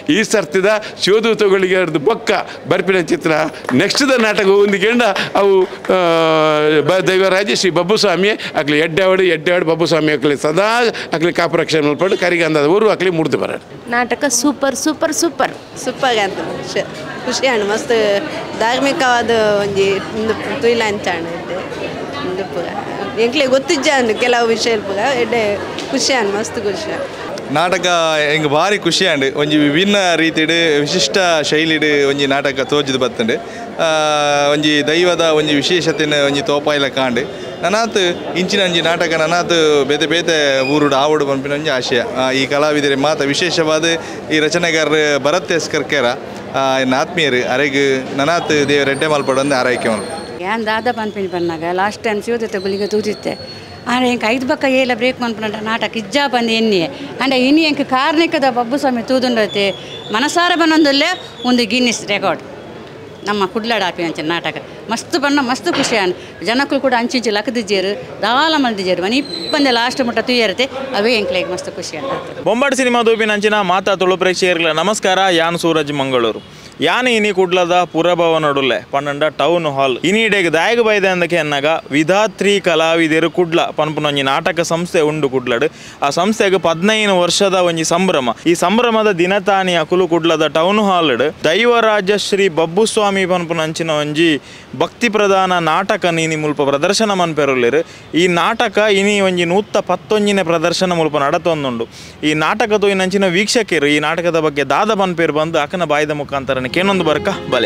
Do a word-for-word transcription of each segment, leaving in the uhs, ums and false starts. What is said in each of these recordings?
ಈ ಸರ್ತಿದ ಶಿವದೂತಗಳಿಗೆ ಅವ್ರದ್ದು ಬೊಕ್ಕ ಬರ್ಪಿನ ಚಿತ್ರ ನೆಕ್ಸ್ಟ್ ನಾಟಕ ಹೊಂದಿಕೊಂಡ ಅವು ದೈವರಾಜ ಶ್ರೀ ಬಬ್ಬುಸ್ವಾಮಿ ಅಕ್ಲಿ ಎಡ್ಡೆವಾಡು ಎಡ್ಡೆವಾಡು ಬಬ್ಬುಸ್ವಾಮಿ ಅಕ್ಲಿ ಸದಾ ಅಕ್ಲಿ ಕಾಪುರಕ್ಷಣೆ ಮಾಡ್ಕೊಂಡು ಕರಿಗಂಧದ ಊರು ಅಕ್ಲಿ ಮುಡ್ದು ಬರ ನಾಟಕ ಸೂಪರ್ ಸೂಪರ್ ಸೂಪರ್ ಸೂಪರ್ ಅಂತ ಖುಷಿ ಅಣ್ಣ ಮಸ್ತ್ ಧಾರ್ಮಿಕವಾದ ಒಂದು ಒಂದು ತುಯಿಲ ಅಂಚಾಣ ಇದೆ ಒಂದು ಪೂರ ಎಂಕ್ಲೆ ಗೊತ್ತಿಜ್ಜ ಅನ್ನು ಕೆಲವು ವಿಷಯ ಪೂರ ಎಡ್ಡೆ ಖುಷಿ ಅಣ್ಣ ಮಸ್ತ್ ಖುಷಿ ನಾಟಕ ಎಂಗೆ ಭಾರಿ ಖುಷಿ ಅಂಡ್ ಒಂಜಿ ವಿಭಿನ್ನ ರೀತಿಡ್ ವಿಶಿಷ್ಟ ಶೈಲಿಡ್ ಒಂಜಿ ನಾಟಕ ತೋಜದು ಬತ್ತಂಡು ಒಂಜಿ ದೈವದ ಒಂಜಿ ವಿಶೇಷತೆನ ಒಂಜಿ ತೋಪಾಯಿಲ ಕಾಂಡು ನನಾತ್ ಇಂಚಿನ ಒಂಜಿ ನಾಟಕ ನನಾತ್ ಬೇತೆ ಬೇತೆ ಊರುಡು ಆವಡು ಪಂಪಿನ ಒಂಜಿ ಆಶಯ ಈ ಕಲಾವಿದರೆ ಮಾತ ವಿಶೇಷವಾದ ಈ ರಚನೆಗಾರ ಭರತ್ ಎಸ್ ಕರ್ಕೇರ ಆತ್ಮೀಯರು ಅರೆಗೆ ನನಾತ್ ದೇವ ರೆಡ್ಡೆ ಮಲ್ಪಡೊಂದು ಆರೈಕೆ ಮಲ್ಪ ಏನು ದಾದ ಪನ್ಪಿನ ಬನ್ನಾಗ ಲಾಸ್ಟ್ ಟೈಮ್ ಶಿವದತ್ತ ಗುಳಿಗೆ ತೂತಿತ್ತೆ ಆದರೆ ಇಂಕ ಐದು ಬಕ್ಕ ಏಲ ಬ್ರೇಕ್ ಮನ್ಪುನಂಟ ನಾಟಕ ಇಜ್ಜಾ ಬಂದು ಎನ್ನಿಯೆ ಅಂಡ ಇನಿ ಎಂಕ ಕಾರ್ಣಿಕದ ಬಬ್ಬುಸ್ವಾಮಿ ತೂದುಂಡತೆ ಮನಸಾರ ಬನ್ನೊಂದಲ್ಲೇ ಒಂದು ಗಿನ್ನಿಸ್ ರೆಕಾರ್ಡ್ ನಮ್ಮ ಕುಡ್ಲಾಡ ಆಪಿ ಅಂಚೆ ನಾಟಕ ಮಸ್ತ್ ಬಣ್ಣ ಮಸ್ತ್ ಖುಷಿ ಅನ್ ಜನಕ್ಕೂ ಕೂಡ ಅಂಚಿಂಚು ಲಕ್ಕದಿಜ್ಜೇರು ದಾಲ ಮಲ್ದಿಜ್ಜೇರು ಮನೆ ಇಪ್ಪಂದೆ ಲಾಸ್ಟ್ ಮುಟ್ಟ ತುಯ್ಯರತೆ ಅವೇ ಎಂಕ್ಲೆಗೆ ಮಸ್ತ್ ಖುಷಿ ಅಂತ ಬೊಂಬಾಟ್ ಸಿನಿಮಾ ದೂಪಿನ ಅಂಚಿನ ಮಾತಾ ತುಳು ಪ್ರೇಕ್ಷಕರಿಗೆ ನಮಸ್ಕಾರ ಯಾನ್ ಸೂರಜ್ ಮಂಗಳೂರು ಯಾನ್ ಇನಿ ಕುಡ್ಲದ ಪುರಭವನಡುಲ್ಲೆ ಪನ್ನಂಡ ಟೌನ್ ಹಾಲ್ ಇನಿಡೆಗ್ ದಾಯಗ ಬೈದೆ ಅಂದಕ್ಕೆ ಅನ್ನಗ ವಿಧಾತ್ರಿ ಕಲಾವಿದರು ಕುಡ್ಲ ಪನ್ಪುನೊಂಜಿ ನಾಟಕ ಸಂಸ್ಥೆ ಉಂಡು ಕುಡ್ಲಡ್ ಆ ಸಂಸ್ಥೆಗೆ ಹದಿನೈದು ವರ್ಷದ ಒಂಜಿ ಸಂಭ್ರಮ ಈ ಸಂಭ್ರಮದ ದಿನತಾನಿ ಅಕುಲು ಕುಡ್ಲದ ಟೌನ್ ಹಾಲ್ ದೈವರಾಜ ಶ್ರೀ ಬಬ್ಬುಸ್ವಾಮಿ ಪನ್ಪುನಂಚಿನ ಒಂಜಿ ಭಕ್ತಿ ಪ್ರಧಾನ ನಾಟಕ ನೀನಿ ಮುಲ್ಪ ಪ್ರದರ್ಶನ ಮನ್ಪೆರುಲ್ಲೇರು ಈ ನಾಟಕ ಇನಿ ಒಂಜಿ ನೂತ್ತ ಪತ್ತೊಂಜಿನ ಪ್ರದರ್ಶನ ಮುಲ್ಪ ನಡತೊಂದುಂಡು ಈ ನಾಟಕ ತೋಯಿನಂಚಿನ ವೀಕ್ಷಕರು ಈ ನಾಟಕದ ಬಗ್ಗೆ ದಾದ ಪನ್ಪೇರು ಬಂದು ಅಕನ ಬಾಯ್ದ ಮುಖಾಂತರ ಕೇನೊಂದು ಬರ್ಕ ಬಲೆ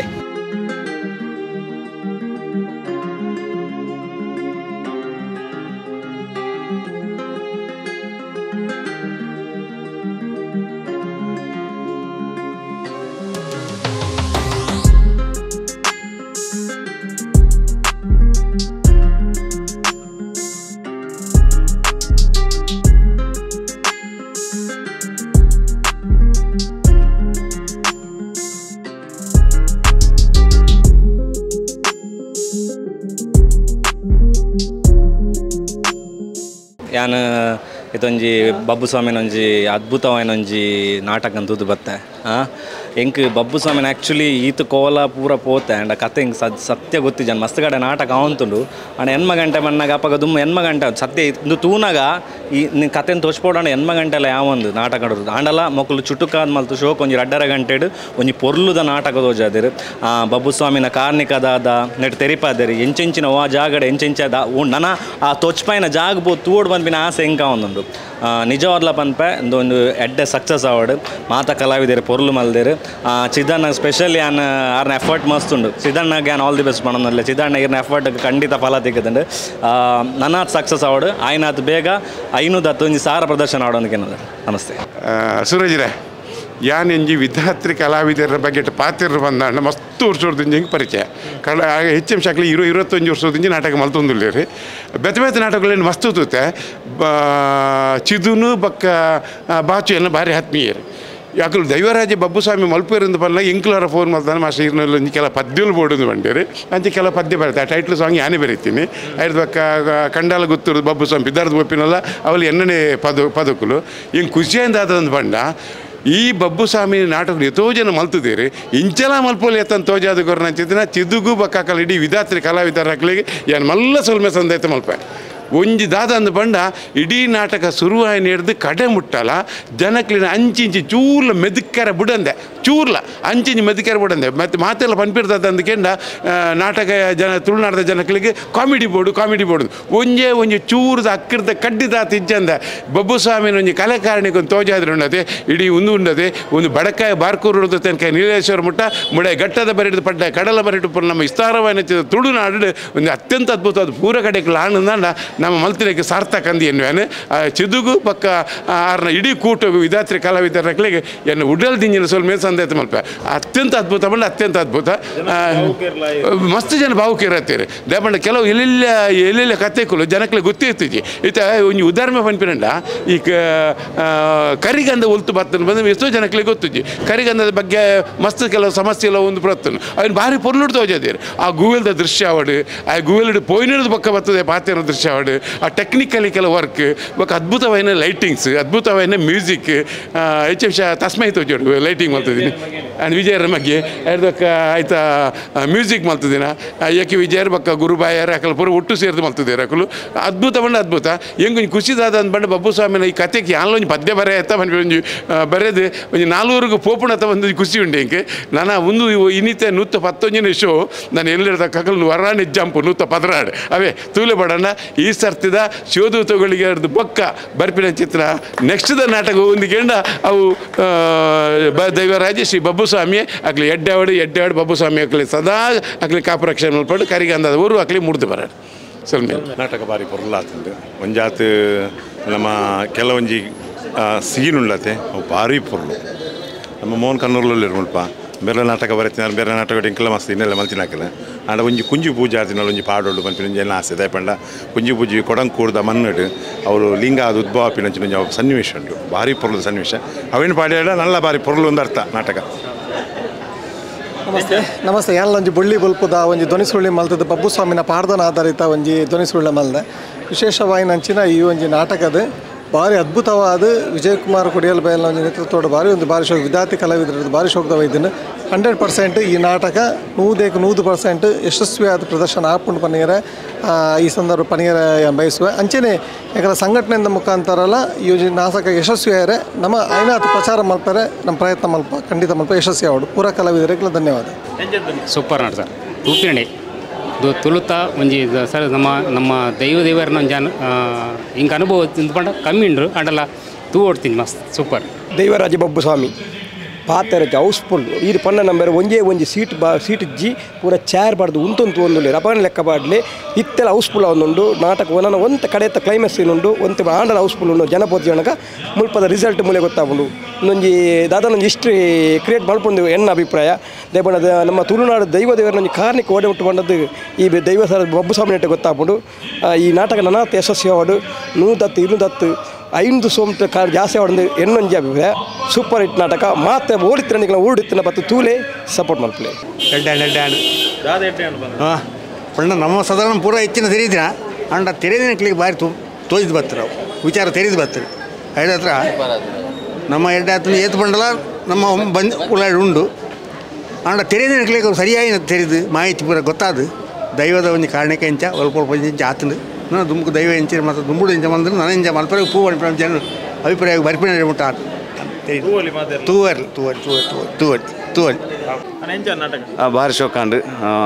ಯಾನ್ ಇದೊಂಜಿ ಬಬ್ಬುಸ್ವಾಮಿನ ಒಂಜಿ ಅದ್ಭುತವಾದ ಒಂಜಿ ನಾಟಕ ಅಂತದ್ದು ಬತ್ತೆ ಎಂಕ್ ಬಬ್ಬುಸ್ವಾಮಿನ ಆ್ಯಕ್ಚುಲಿ ಈತ ಕೋಲ ಪೂರ ಪೋತೆ ಆ್ಯಂಡ್ ಕತೆ ಹಿಂಗೆ ಸದ್ ಸತ್ಯ ಗೊತ್ತಿಜನ್ ಮಸ್ತ್ ಕಡೆ ನಾಟಕ ಅವಂತುಂಡು ಆಂಡ ಎನ್ಮ ಗಂಟೆ ಮನ್ನಾಗ ಅಪ್ಪಗ ದುಮ್ಮ ಎನ್ಮ ಗಂಟೆ ಸತ್ಯ ಇಂದು ತೂನಾಗ ಈ ನಿನ್ನ ಕತೆನ ತೋಚ್ಪೋಡಾಂಡ ಎನ್ಮ ಗಂಟೆಲ್ಲ ಯಾವೊಂದು ನಾಟಕ ಆಡೋದು ಆಂಡಲ ಮಕ್ಕಳು ಚುಟುಕಾದ ಮಲ್ತು ಶೋಕ್ ಒಂಜಿ ರಡ್ಡರ ಗಂಟೆಡು ಒಂಜಿ ಪೊರ್ಲುದ ನಾಟಕ ತೋಜಾದಿರು ಬಬ್ಬುಸ್ವಾಮಿನ ಕಾರ್ಣಿಕದಾದ ನೆಟ್ ತೆರಿಪಾದಿರಿ ಎಂಚೆಂಚಿನ ಓ ಜಾಗಡೆ ಎಂಚೆಂಚದ ನನ ಆ ತೊಚ್ಪಾಯಿನ ಜಾಗ ಬೋ ತೂಡ್ ಬಂದ್ಬಿನ ಆಸೆ ಎಂಕ ಒಂದುಂಡು ನಿಜವಾದ್ಲ ಪನ್ಪೆ ಒಂದು ಎಡ್ಡೆ ಸಕ್ಸಸ್ ಆವಡ್ ಮಾತ ಕಲಾವಿದರು ಪೊರ್ಲು ಮಲ್ದೇರು ಚಿದಣ್ಣ ಸ್ಪೆಷಲಿ ಆನ್ ಆರ್ನ ಎಫರ್ಟ್ ಮಸ್ತ್ ಉಂಡು ಚಿದಣ್ಣಗೆ ಆನ್ ಆಲ್ ದಿ ಬೆಸ್ಟ್ ಮಾಡೋದಿಲ್ಲ ಚಿದಣ್ಣ ಇರ್ನ ಎಫರ್ಟ್ ಖಂಡಿತ ಫಲ ತೆಗೆದುಂಡು ನನ್ನಾತ್ ಸಕ್ಸಸ್ ಆವಡ್ ಆಯ್ನಾತ್ ಬೇಗ ಐನೂದ ಹತ್ತೊಂದು ಸಾರ ಪ್ರದರ್ಶನ ಆಡೋದಕ್ಕೆ ನಮಸ್ತೆ ಸೂರಜ್ರೆ ಯಾನ್ ಎಂಜಿ ವಿಧಾತ್ರಿ ಕಲಾವಿದರ ಬಗ್ಗೆ ಪಾತ್ರ ಬಂದ ಮಸ್ತ್ ವರ್ಷದಿಂದ ಪರಿಚಯ ಕಳ ಹೆಚ್ಚಿನ ಶಾಖಲಿ ಇರೋ ಇರುವತ್ತೊಂದು ವರ್ಷದಿಂದ ನಾಟಕ ಮಲ್ತೊಂದಿಲ್ಲ ರೀ ಬೆತ್ತ ಬೆತ್ತ ನಾಟಕಗಳೇನು ಮಸ್ತ್ ತೂತೆ ಚಿದುನು ಬಕ್ಕ ಬಾಚು ಎಲ್ಲ ಭಾರಿ ಆತ್ಮೀಯರು ಯಾಕಲು ದೈವರಾಜ ಬಬ್ಬುಸ್ವಾಮಿ ಮಲ್ಪೇರಿಂದ ಬಲ್ಲ ಎಂಕ್ಲರ ಫೋನ್ ಮಾಡ್ತಾನೆ ಮಾಸ್ಟರ್ ಇರ್ನಲ್ಲಿ ಒಂಜಿ ಕೆಲ ಪದ್ಯಲು ಬೋಡೋದು ಬಂಡೇರಿ ಅಂಚೆ ಕೆಲ ಪದ್ಯ ಬರುತ್ತೆ ಆ ಟೈಟ್ಲ್ ಸಾಂಗ್ ಯಾನೇ ಬರೀತೀನಿ ಐದು ಬಕ್ಕ ಕಂಡಾಲ ಗೊತ್ತಿರೋದು ಬಬ್ಬುಸ್ವಾಮಿ ಬಿದ್ದಾರ್ದು ಒಪ್ಪಿನಲ್ಲ ಅವಳು ಎಣ್ಣನೆ ಪದ ಪದಕುಲು ಹಿಂಗೆ ಖುಷಿಯಿಂದ ಆದೊಂದು ಬಂಡ ಈ ಬಬ್ಬುಸ್ವಾಮಿ ನಾಟಕ ಎಷ್ಟೋ ಜನ ಮಲ್ತಿದ್ದೀರಿ ಇಂಚಲ ಮಲ್ಪೋಲಿ ಎತ್ತಂತ ತೋಜಾದ ಗೊರ್ನ ಚಿತ್ರ ಚಿದುಗು ಬಕ್ಕಾಕಲ್ ಇಡೀ ವಿಧಾತ್ರಿ ಕಲಾವಿದರ ಹಾಕ್ಲಿಗೆ ಏನು ಮಲ್ಲ ಸೊಲ್ಮೆ ಸಂದೈತೆ ಮಲ್ಪೆ ಒಂಜಿ ದಾದ ಅಂದು ಬಂಡ ಇಡೀ ನಾಟಕ ಶುರುವಾಯಿ ಹಿಡ್ದು ಕಡೆ ಮುಟ್ಟಲ್ಲ ಜನಕ್ಲಿನ ಅಂಚಿಂಚಿ ಚೂರ್ಲ ಮೆದುಕರ ಬಿಡಂದೆ ಚೂರ್ಲ ಅಂಚಿಂಚಿ ಮೆದುಕರ ಬಿಡಂದೆ ಮತ್ತು ಮಾತೆಲ್ಲ ಪನ್ಪಿರ್ತದೆ ಅಂದ್ಕೆಂಡ ನಾಟಕ ಜನ ತುಳುನಾಡದ ಜನಕ್ಲಿಗೆ ಕಾಮಿಡಿ ಬೋರ್ಡು ಕಾಮಿಡಿ ಬೋರ್ಡು ಒಂಜೇ ಒಂಜಿ ಚೂರ್ದ ಅಕ್ಕರ್ದ ಕಡ್ಡಿದ ತಿಜ್ಜಂದ ಬಬ್ಬುಸ್ವಾಮಿನ ಒಂಜಿ ಕಲೆಕಾರಣಿಗೆ ಒಂದು ತೋಜಾದ್ರೆ ಉಂಡದೆ ಇಡೀ ಒಂದು ಉಂಡದೆ ಒಂದು ಬಡಕಾಯ ಬಾರ್ಕೂರು ತನಕ ನೀಲೇಶ್ವರ ಮುಟ್ಟ ಮುಡೆ ಗಟ್ಟದ ಬರಿದು ಪಡ್ಡ ಕಡಲ ಬರಿದು ಪುರ ನಮ್ಮ ವಿಸ್ತಾರವಾದ ತುಳುನಾಡು ಒಂದು ಅತ್ಯಂತ ಅದ್ಭುತವಾದ ಪೂರ ಕಡೆಗೆ ಆನಂದ ನಮ್ಮ ಮಲ್ತಿನಕ್ಕೆ ಸಾರ್ಥಕ ಅಂದು ಎನ್ನುವೇನೆ ಚಿದುಗು ಪಕ್ಕ ಆರ್ನ ಇಡೀ ಕೂಟು ವಿಧಾತ್ರಿ ಕಲಾವಿದರಗಳಿಗೆ ಏನು ಉಡಲ್ ದಿಂಜಿನ ಸ್ವಲ್ಪ ಮೇಲೆ ಸಂದೇತ ಮಲ್ಪ ಅತ್ಯಂತ ಅದ್ಭುತ ಬಂದು ಅತ್ಯಂತ ಅದ್ಭುತ ಮಸ್ತ್ ಜನ ಭಾವುಕಿರತ್ತೀರಿ ದೇಪಂಡ ಕೆಲವು ಎಲ್ಲೆಲ್ಲ ಎಲ್ಲೆಲ್ಲ ಕತೆಗಳು ಜನಕ್ಕೆ ಗೊತ್ತೇ ಇರ್ತೀಜಿ ಈತ ಒಂದು ಉದಾಹರಣೆ ಪನ್ಪಿನಂಡ ಈ ಕರಿಗಂಧ ಒಲ್ತು ಬರ್ತನೆ ಬಂದು ಎಷ್ಟೋ ಜನಕ್ಕೆ ಗೊತ್ತಿಜಿ ಕರಿಗಂಧದ ಬಗ್ಗೆ ಮಸ್ತ್ ಕೆಲವು ಸಮಸ್ಯೆ ಎಲ್ಲ ಒಂದು ಬರ್ತನು ಅವನು ಭಾರಿ ಪೊರ್ಲುಡ್ ತೋಜಾದಿರಿ ಆ ಗೂಗಲ್ದ ದೃಶ್ಯ ಅವಡು ಆ ಗೂಗಲ್ಡ್ ಪೋಯ್ನಿಡ್ದು ಪಕ್ಕ ಬರ್ತದೆ ಪಾತ್ರೆ ದೃಶ್ಯ ಅವಡು ಪಾಡು ಆ ಟೆಕ್ನಿಕಲಿ ವರ್ಕ್ ఒక అద్భుతమైన లైటింగ్స్ అద్భుతమైన మ్యూజిక్ ಹೆಚ್ಚು ವಿಷಯ ತಸ್ಮೈ ತೋಜೋಡು ಲೈಟಿಂಗ್ ಮಾಡ್ತಿದ್ದೀನಿ ಅಂಡ್ ವಿಜಯರ ಬಗ್ಗೆ ಅದಕ್ಕ ಆಯ್ತಾ ಮ್ಯೂಸಿಕ್ ಮಾಡ್ತಿದ್ದೀನ ಯಾಕೆ ವಿಜಯರ ಬಕ್ಕ ಗುರುಬಾಯರ ಅಕಲ್ ಪೂರ ಒಟ್ಟು ಸೇರಿದು ಮಾಡ್ತಿದ್ದೀರ ಅಕಲು ಅದ್ಭುತವಂಡ ಅದ್ಭುತ ಹೆಂಗೆ ಖುಷಿದಾದ ಅಂದ್ಬಂಡು ಬಬ್ಬು ಸ್ವಾಮಿನ ಈ ಕತೆಗೆ ಯಾನೊಂದು ಪದ್ಯ ಬರೆ ಎತ್ತ ಬಂದು ಒಂದು ಬರೆದು ಒಂದು ನಾಲ್ವರೆಗೂ ಪೋಪುಣತ ಒಂದು ಖುಷಿ ಉಂಡೆ ಹಿಂಗೆ ನಾನು ಒಂದು ಇನ್ನಿತ್ತೆ ನೂತ್ತ ಪತ್ತೊಂಜಿನ ಶೋ ನಾನು ಎಲ್ಲಿರ್ದ ಕಕಲ್ ವರಾಣಿ ಜಂಪು ನೂತ್ತ ಪದರಾಡು ಅವೇ ತೂಲೆ ಬಡಣ್ಣ ಈ ಸರ್ತಿದ ಶಿವದೂತಗಳಿಗೆ ಅದು ಬೊಕ್ಕ ಬರ್ಪಿನ ಚಿತ್ರ ನೆಕ್ಸ್ಟ್ ದ ನಾಟಕ ಒಂದು ಕೆಂಡ ಅವು ಬ ದೈವರಾಜ ಶ್ರೀ ಬಬ್ಬುಸ್ವಾಮಿ ಅಕ್ಲಿ ಎಡ್ಡಾವಡು ಎಡ್ಡಾವಡು ಬಬ್ಬುಸ್ವಾಮಿ ಅಕ್ಲಿ ಸದಾ ಅಕ್ಲಿ ಕಾಪುರಕ್ಷಣೆ ಮಲ್ಪಟ್ಟು ಕರಿಗೆ ಅಂದದ ಊರು ಅಕ್ಲಿ ಮುಡ್ದು ಬರಾಡು ಸ್ವಲ್ಪ ನಾಟಕ ಬಾರಿ ಪೊರ್ಲಾತಂದು ಒಂಜಾತ್ ನಮ್ಮ ಕೆಲವೊಂಜಿ ಸೀನುಳ್ಳತೆ ಅವು ಭಾರಿ ಪೊರ್ಲು ನಮ್ಮ ಮೋಹನ್ ಕಣ್ಣೂರ್ಲಲ್ಲಿ ಮುಲ್ಪ ಬೇರೆ ನಾಟಕ ಬರೀತೀನಿ ಬೇರೆ ನಾಟಕ ಇಂಕೆಲ್ಲ ಮಸ್ತ್ ಇನ್ನೆಲ್ಲ ಮಲ್ತಿನಾಕಲ್ಲ ಆಂಡ ಒಂಜಿ ಕುಂಜಿ ಪೂಜೆ ಆತಿನಲ್ಲಿ ಒಂಜಿ ಪಾಡೋಡು ಪಂಪಿನ ಒಂಜಿ ಎಲ್ಲ ಆಸೆ ದಯಪಂಡ ಕುಂಜಿ ಪೂಜೆ ಕೊಡಂಗೆ ಕೂಡ್ದ ಮನ್ನಡು ಅವರು ಲಿಂಗ ಅದು ಉದ್ಭವ ಪಿನಂಚಿನ ಒಂಜಿ ಸನ್ನಿವೇಶ ಉಂಟು ಭಾರಿ ಪೊರ್ಲು ಸನ್ನಿವೇಶ ಅವೇನು ಪಾಡ್ಯಾಡ ನಲ್ಲ ಭಾರಿ ಪೊರ್ಲು ಒಂದು ಅರ್ಥ ನಾಟಕ. ನಮಸ್ತೆ ನಮಸ್ತೆ ಯಾನಲ್ಲ ಒಂಜಿ ಬೊಳ್ಳಿ ಬಲ್ಪದ ಒಂಜಿ ಧ್ವನಿ ಸುಳ್ಳಿ ಮಲ್ತದ ಬಬ್ಬುಸ್ವಾಮಿನ ಪಾಡ್ದನ ಆಧಾರಿತ ಒಂಜಿ ಧ್ವನಿ ಸುಳ್ಳ ಮಲ್ದೆ ವಿಶೇಷವಾಗಿ ನಂಚಿನ ಈ ಒಂಜಿ ನಾಟಕದ ಭಾರಿ ಅದ್ಭುತವಾದ ವಿಜಯ್ ಕುಮಾರ್ ಕುಡಿಯಲ್ ಬಯಲ್ ಒಂದು ನೇತೃತ್ವದ ಭಾರಿ ಒಂದು ಭಾರಿ ಶೋಕ ವಿದ್ಯಾರ್ಥಿ ಕಲಾವಿದರದ್ದು ಭಾರಿ ಶೋಕದ ವೈದ್ಯನು ಹಂಡ್ರೆಡ್ ಪರ್ಸೆಂಟ್ ಈ ನಾಟಕ ನೂದೇಕು ನೂದು ಪರ್ಸೆಂಟ್ ಯಶಸ್ವಿಯಾದ ಪ್ರದರ್ಶನ ಆಪುಂಡು ಪನಿಯರ ಈ ಸಂದರ್ಭ ಪನಿಯರ ಬಯಸುವ ಅಂಚೆನೆ ಯಾಕಂದ್ರೆ ಸಂಘಟನೆಯಿಂದ ಮುಖಾಂತರಲ್ಲ ಈ ನಾಟಕ ಯಶಸ್ವಿಯಾರೆ ನಮ್ಮ ಐನಾತ್ ಪ್ರಚಾರ ಮಲ್ಪರೆ ನಮ್ಮ ಪ್ರಯತ್ನ ಮಲ್ಪ ಖಂಡಿತ ಮಲ್ಪ ಯಶಸ್ವಿ ಆವಡು ಪೂರ ಕಲಾವಿದರಿಗೆ ಧನ್ಯವಾದ. ಸೂಪರ್ ನಾಟ್ ಸರ್ ಉಪ್ಪಿನಡಿ ಇದು ತುಳುತ ಒಂಜಿ ಸರ್ ನಮ್ಮ ನಮ್ಮ ದೈವ ದೇವರನ್ನ ಒಂದು ಜನ ಹಿಂಗೆ ಅನುಭವ ತಿಂದ್ಕೊಂಡ ಕಮ್ಮಿ ಉಂಡ್ರು ಅಂಡಲ್ಲ ತೂ ಓಡ್ತೀನಿ ಮಸ್ತ್ ಸೂಪರ್. ದೈವರಾಜ ಬಬ್ಬುಸ್ವಾಮಿ ಪಾತೆರಕ್ಕೆ ಹೌಸ್ಫುಲ್ ಇದು ಪನ್ನ ನಂಬರ್ ಒಂಜೇ ಒಂಜಿ ಸೀಟ್ ಬಾ ಸೀಟ್ ಇಜ್ಜಿ ಪೂರ ಚೇರ್ ಬಾರ್ದು ಉಂತೊಂತು ಒಂದುಲ್ಲೆ ರಪಣ ಲೆಕ್ಕ ಬಾಡ್ಲಿ ಇತ್ತೆಲ್ಲ ಹೌಸ್ಫುಲ್ ಅವನುಂಡು ನಾಟಕ ಒಂದೊಂದು ಒಂತ ಕಡೆಯತ್ತ ಕ್ಲೈಮ್ಯಾಕ್ಸ್ ಇನ್ನುಂಡು ಒಂತ ಆಂಡಲ ಹೌಸ್ಫುಲ್ ಉಂಡು ಜನಪದ ಜನಕ ಮುಲ್ಪದ ರಿಸಲ್ಟ್ ಮೂಲೆ ಗೊತ್ತಾಗುಂಡು ಒಂದೊಂಜಿ ದಾದನೊಂದು ಹಿಸ್ಟ್ರಿ ಕ್ರಿಯೇಟ್ ಮಾಡ್ಕೊಂಡು ಎನ್ನ ಅಭಿಪ್ರಾಯ ದಯಪಂಡ ನಮ್ಮ ತುಳುನಾಡು ದೈವ ದೇವರೊಂದು ಕಾರ್ಣಿಕ ಓಡೆ ಉಟ್ಟು ಬಂದದ್ದು ಈ ದೈವ ಸರ ಬಬ್ಬುಸ್ವಾಮಿ ನೆಟ್ಟ ಗೊತ್ತಾಗ್ಬಿಡು ಈ ನಾಟಕ ನನಾತ್ ಯಶಸ್ವಿ ಆವಡು ನೂರು ದತ್ತು ಇನ್ನು ದತ್ತು ಐದು ಸೋಮಟ ಕಾರ್ ಜಾಸ್ತಿ ಆವಡು ಎನ್ನೊಂಜಿ ಅಭಿಪ್ರಾಯ ಸೂಪರ್ ಹಿಟ್ ನಾಟಕ ಮಾತೆ ಓಡಿತ್ತಿನ ಓಡಿತ್ತಿನ ಬತ್ತು ತೂಲೆ ಸಪೋರ್ಟ್ ಮಾಡ್ಕೊಳ್ಳಿ ಹಾಂ ಪಂಡ ನಮ್ಮ ಸಾಧಾರಣ ಪೂರ ಹೆಚ್ಚಿನ ತೆರೀದಿನ ಅಂಡ ತೆರೆದಿನ ಕ್ಲಿಕ್ ಬಾರಿ ತು ತೋಯ್ದು ಬರ್ತಾರೆ ಅವು ವಿಚಾರ ತೆರೆದು ಬರ್ತಾರೆ ಐದು ಹತ್ರ ನಮ್ಮ ಎಡ್ಡೆ ಹತ್ರ ಏತು ಬಂಡಲ ನಮ್ಮ ಬಂದು ಉಳ್ಳಾಡಿ ಉಂಡು ಅಂಡ ತೆರೆದಿನ ಕ್ಲಿಕ್ ಸರಿಯಾಗಿ ತೆರೆದು ಮಾಹಿತಿ ಪೂರ ಗೊತ್ತಾದು ದೈವದ ಒಂದು ಕಾರಣಕ್ಕೆ ಇಂಚ ಸ್ವಲ್ಪ ಸ್ವಲ್ಪ ಇಂಚ ಆತಂದು ನಾನು ದುಮ್ಕು ದೈವ ಇಂಚ ಮತ್ತು ದುಂಬುಡು ಇಂಚ ಬಂದ್ರೆ ನಾನು ಇಂಚ ಮಲ್ಪರೆ ಪೂ ಅನ್ಪ ಜನ ಅಭಿಪ್ರಾಯ ಬರ್ಪಿನ ಮುಟ್ಟ ತೂವರ್ ತೂವರ್ ತೂವರ್ ತೂವರ್ ತೂವರ್ ಭಾರಿ ಶೋಕಾಂಡು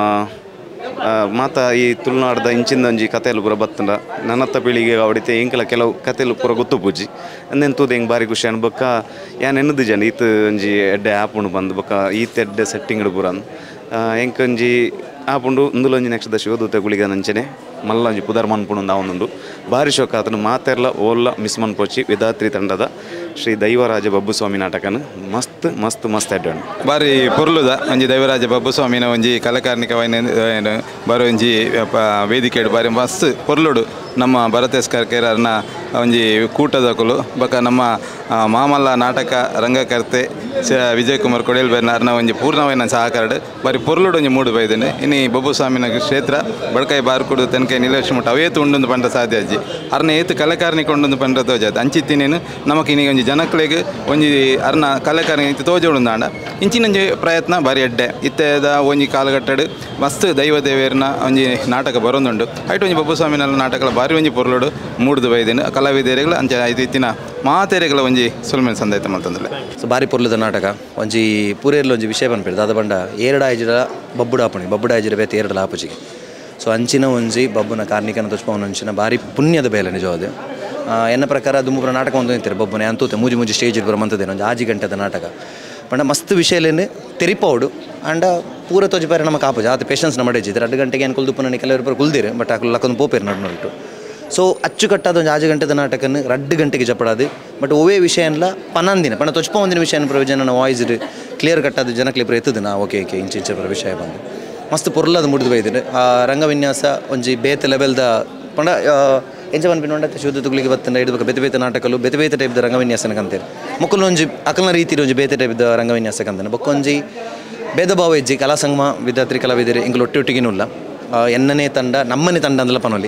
ಮಾತ ಈ ತುಳುನಾಡದ ಇಂಚಿಂದ ಒಂಜಿ ಕಥೆಲು ಪೂರ ಬತ್ತಂಡ ನನ್ನತ್ತ ಪೀಳಿಗೆ ಅವಡಿತೆ ಇಂಕಲ ಕೆಲವು ಕಥೆಲು ಪೂರ ಗೊತ್ತು ಪೂಜಿ ಅಂದೆನ್ ತೂದು ಹೆಂಗೆ ಭಾರಿ ಖುಷಿ ಅನ್ ಬೊಕ್ಕ ಯಾನ್ ಎನ್ನದು ಜನ ಈತ್ ಒಂಜಿ ಎಡ್ಡೆ ಆಪುಂಡು ಬಂದು ಬೊಕ್ಕ ಈತ್ ಎಡ್ಡೆ ಸೆಟ್ಟಿಂಗ್ ಪೂರ ಎಂಕ್ ಒಂಜಿ ಆಪುಂಡು ಇಂದುಲೊಂಜಿ ನೆಕ್ಸ್ಟ್ ದ ಶಿವದೂತ ಗುಳಿಗ ನಂಚನೆ ಮಲ್ಲ ಒಂಜಿ ಪುದರ್ ಮನ್ಪುಂಡು ನಾವೊಂದುಂಡು ಭಾರಿ ಶೋಕ ಆತನು ಮಾತೆರ್ಲ ಓಲ್ಲ ಮಿಸ್ ಮನ್ಪೋಚಿ ವಿಧಾತ್ರಿ ತಂಡದ ಶ್ರೀ ದೈವರಾಜ ಬಬ್ಬುಸ್ವಾಮಿ ನಾಟಕನು ಮಸ್ತ್ ಮಸ್ತ್ ಮಸ್ತ್ ಅಡ್ಡಾണ് ಬಾರಿ ಪೊರ್ಲುದ ಒಂಜಿ ದೈವರಾಜ ಬಬ್ಬುಸ್ವಾಮಿನ ಒಂಜಿ ಕಲಾಕಾರ್ಣಿಕವಾಯಿನ ಬರೋ ಒಂಜಿ ವೇದಿಕೆ ಬಾರಿ ಮಸ್ತ್ ಪೊರ್ಲುಡು ನಮ್ಮ ಭರತೇಸ್ಕರ್ಕೆರನ್ನ ಒಂಜಿ ಕೂಟದಕುಲು ಬಕ ನಮ್ಮ ಮಾಮಲ್ಲ ನಾಟಕ ರಂಗಕರ್ತೆ ವಿಜಯ್ ಕುಮಾರ್ ಕೊಡೇಲ್ ಬೆರ್ನಾರ್ನ ಒಂಜಿ ಪೂರ್ಣವಾಯಿನ ಸಹಕಾರಡು ಬಾರಿ ಪೊರ್ಲುಡು ಒಂಜಿ ಮೂಡು ಬೈದೇನೆ ಇನ್ನು ಬಬ್ಬುಸ್ವಾಮಿನ ಕ್ಷೇತ್ರ ಬಡ್ಕಾಯಿ ಬಾರ್ಕುಡು ತನಕ ನಿಲಕ್ಷ ಮುಟ್ಟ ಅವೇತು ಉಂಡೊಂದು ಪಂಡ ಸಾಧ್ಯ ಅಜ್ಜಿ ಅರ್ನ ಏತು ಕಲಾಕಾರ್ಣಿಕ ಉಂಡೊಂದು ಪಂಡ ತೋಜಾದ ಅಂಚಿತ್ತಿನೇನು ನಮಕ್ ಇನ್ನೀಗ ಒಂಜಿ ಜನಕ್ಲೆಗ್ ಒಂಜಿ ಅರ್ನ ಕಲಾಕಾರ್ಣಿಕ ಇತ್ತು ತೋಜೋಡುಂದಾಂಡ ಇಂಚಿನೊಂಜಿ ಪ್ರಯತ್ನ ಬಾರಿ ಎಡ್ಡೆ ಇತ್ತೆದ ಒಂಜಿ ಕಾಲಘಟ್ಟಡು ಮಸ್ತ್ ದೈವ ದೇವೇರ್ನ ಒಂಜಿ ನಾಟಕ ಬರೋದುಂಡು ಐಟು ಒಂಜಿ ಬಬ್ಬುಸ್ವಾಮಿನ ನಾಟಕ ಬಾರಿ ಒಂಜಿ ಪೊರ್ಲುಡು ಮೂಡ್ದು ಬೈದೇನು ಕಲಾವಿದರಿಗಳು ಅಂಚೆ ಐದು ಇತ್ತಿನ ಮಾತೆರೆಗಳ ಒಂಜಿ ಸುಲ್ಮೇಲೆ ಸಂದಾಯ್ತ ಅಂತಂದ್ರೆ ಸೊ ಬಾರಿ ಪೊರ್ಲುದ ನಾಟಕ ಒಂಜಿ ಪೂರೇರ್ಲ ಒಂಜಿ ವಿಷಯ ಪನ್ಪೇರು ದಾದ ಬಂಡ ಏರಡ ಐಜಿರ ಬಬ್ಬುಡ ಆಪಣಿ ಬಬ್ಬುಡ ಐಜಿರ ಬೇತೆ ಏರಡ ಆಪುಜಿಗೆ ಸೊ ಅಂಚಿನ ಒಂಜಿ ಬಬ್ಬುನ ಕಾರ್ಣಿಕನ ತೊಚ್ಪವನ ಅಂಚಿನ ಬಾರಿ ಪುಣ್ಯದ ಬೇಲೆ ನಿಜವಾದ ಎನ್ನ ಪ್ರಕಾರ ದುಮ್ಮುಪುರ ನಾಟಕ ಒಂದು ನಿಂತಿರು ಬಬ್ಬುನ ಅಂತೂತೆ ಮೂಜಿ ಮೂಜಿ ಸ್ಟೇಜ್ ಬರೋ ಮಂತದೇನು ಒಂದು ಆಜಿ ಗಂಟೆದ ನಾಟಕ ಪಂಡ ಮಸ್ತ್ ವಿಷಯಲೇನು ತೆರಿಪೌಡು ಅಂಡ ಪೂರ ತೋಜಿಪಾರೆ ನಮ್ಮ ಕಾಪುಜ ಆತ ಪೇಷನ್ಸ್ ನಮ್ಮ ಇದ್ದಿದ್ರು ಎರಡು ಗಂಟೆಗೆ ಏನು ಕುಲ್ದುಪ್ಪು ನನಗೆ ಕೆಲವರು ಕುಲ್ದಿರು ಬಟ್ ಆಕಲು ಲಕ್ಕೊಂದು ಪೋಪೇರು ನಡ್ನೊಟ್ಟು ಸೊ ಅಚ್ಚುಕಟ್ಟಾದ ಒಂದು ಆಜು ಗಂಟೆದ ನಾಟಕನ್ನು ರಡ್ಡು ಗಂಟೆಗೆ ಜಪಡಾದು ಬಟ್ ಒವೇ ವಿಷಯ ಎಲ್ಲ ಪನ್ನಂದಿನ ಪಣ ತೊಚ್ಪ ಒಂದಿನ ವಿಷಯ ಪ್ರಯೋಜನ ವಾಯ್ಸ್ ಕ್ಲಿಯರ್ ಕಟ್ಟಾದ ಜನಕ್ಕೆ ಪುರ ಎತ್ತದು ನಾ ಓಕೆ ಓಕೆ ಇಂಚು ಇಂಚ ವಿಷಯ ಬಂದು ಮಸ್ತ್ ಪೊರ್ಲದ ಮುಡಿದು ಬೈದಿದೆ ಆ ರಂಗವಿನ್ಯಾಸ ಒಂಜಿ ಬೇತೆ ಲೆವೆಲ್ದ ಪಂಡ ಎಂಚ ಪನ್ಪಿನ ಉಂಡತ್ತೆ ಶುದ್ಧಗಳಿಗೆ ಬತ್ತಂಡ ಹಿಡಿದು ಬೇತೆ ಬೇತೆ ನಾಟಕಲು ಬೇತೆ ಬೇತೆ ಟೈಪ್ದ ರಂಗವಿನ್ಯಾಸನ ಕಂತೇನೆ ಮುಕ್ಕಲು ಒಂಜಿ ಅಕಲ್ನ ರೀತಿ ಒಂಜಿ ಬೇತೆ ಟೈಪ್ದ ರಂಗವಿನ್ಯಾಸ ಕಂತೇನೆ ಬೊಕ್ಕೊಂಜಿ ಭೇದ ಭಾವ ಇಜ್ಜಿ ಕಲಾ ಸಂಗಮ ವಿದ್ಯಾರ್ಥಿ ಕಲಾವಿದರು ಇಂಗ್ಲು ಒಟ್ಟೊಟ್ಟಿಗಿನೂ ಇಲ್ಲ ಎನ್ನನೇ ತಂಡ ನಮ್ಮನೆ ತಂಡ ಅಂದಲ್ಲ ಪನೋಲಿ